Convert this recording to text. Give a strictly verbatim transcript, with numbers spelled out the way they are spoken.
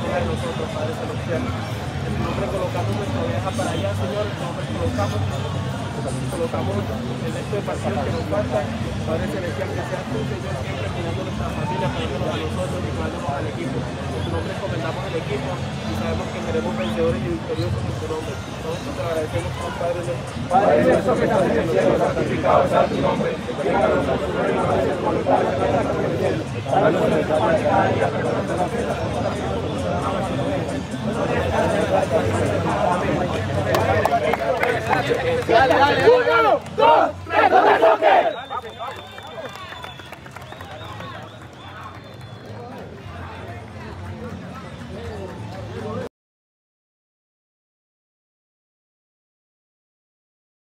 vida de nosotros, Padre Celestial. En tu nombre colocamos nuestra oveja para allá, Señor, en tu nombre colocamos, colocamos en este partido que nos falta, Padre Celestial, que seas tú, Señor, siempre cuidando nuestra familia, cuidándonos a nosotros y cuidándonos al equipo. En tu nombre encomendamos el equipo y sabemos que seremos vencedores y victoriosos en tu nombre. Todo esto te lo agradecemos por Padre de Padre nuestro que estás en el cielo, santificado sea tu nombre. Venga a nosotros tu reino, hágase tu voluntad, en la tierra como en el cielo. Danos nuestra pan de cada día, perdona nuestras ofensas, como también nosotros perdonamos a los ofensas. Dale, dale, dale.